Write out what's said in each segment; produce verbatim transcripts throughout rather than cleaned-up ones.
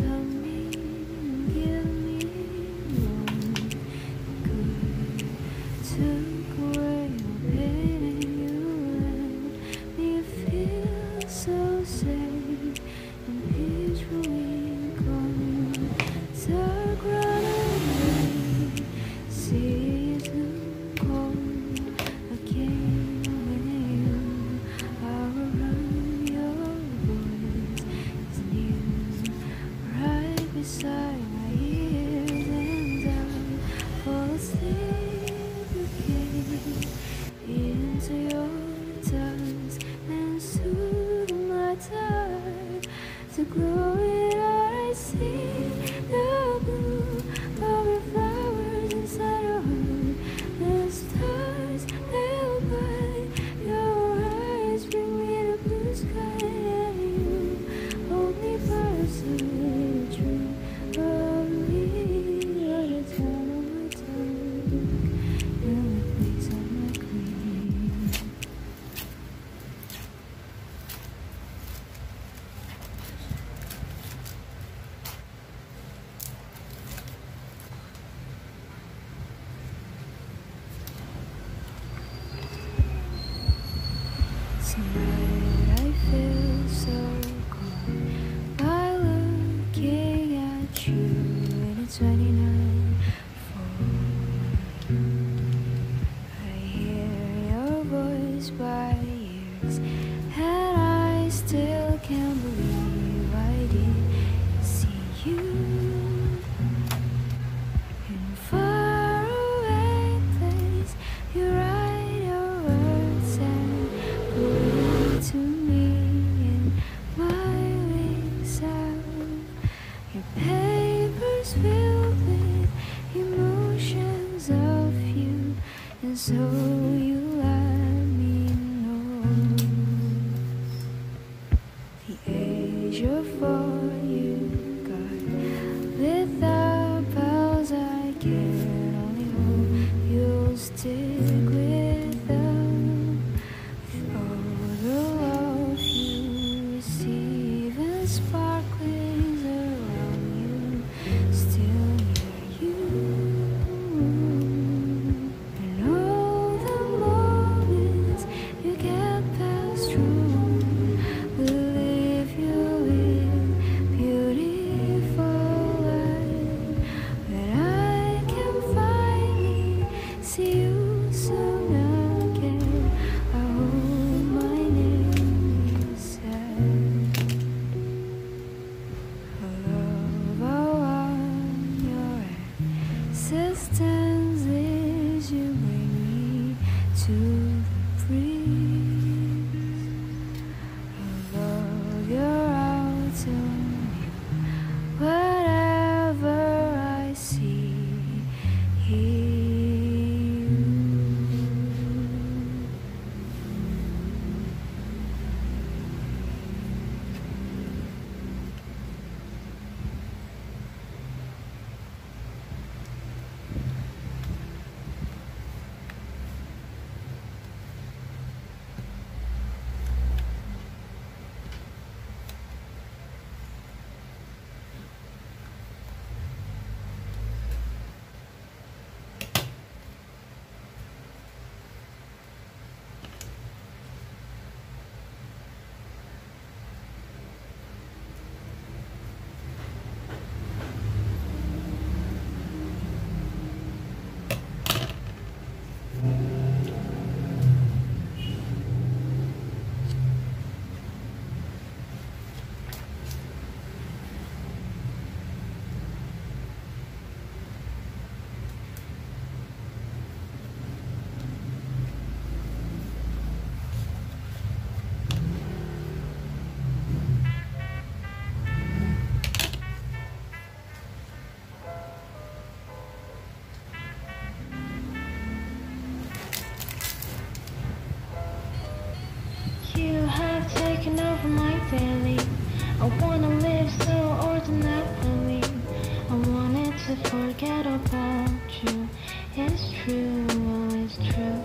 taking over my daily. I wanna live so ordinarily. I wanted to forget about you. It's true, oh, it's true.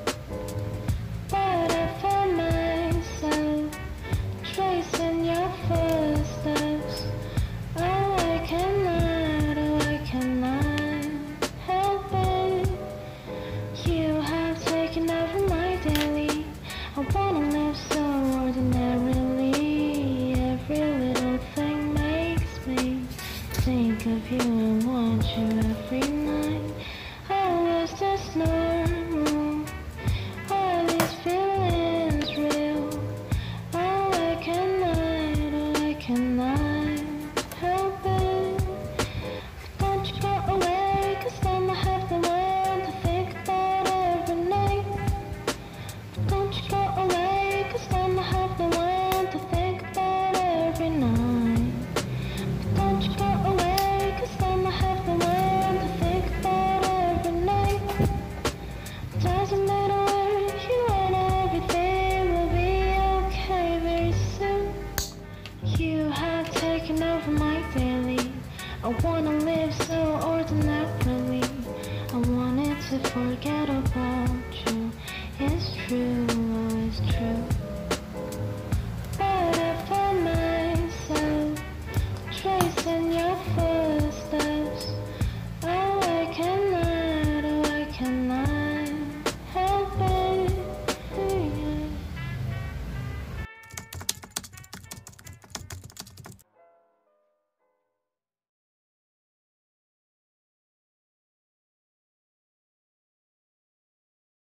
But I found myself tracing your footsteps. Oh, think of you and want you every night. Oh, is this normal? Are these feelings real? Oh, I cannot, oh, I cannot help it. Don't you go away, 'cause then I have the one to think about every night. Don't you go away, 'cause then I have the one to think about every night. Don't you go away, 'cause then I have the one to think about every night. Doesn't matter where you are, everything will be okay very soon. You have taken over my daily. I wanna live so ordinarily. I wanted to forget about you. It's true.